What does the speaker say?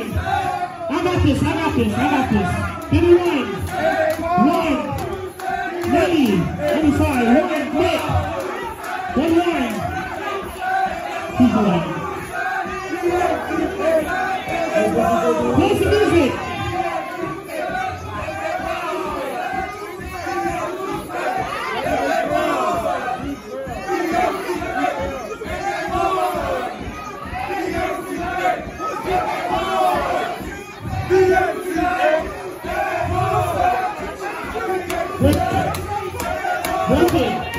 one. I got this. Give me one. Ready. I'm sorry. One. Nick. One. Keep going. Close the music. Work it.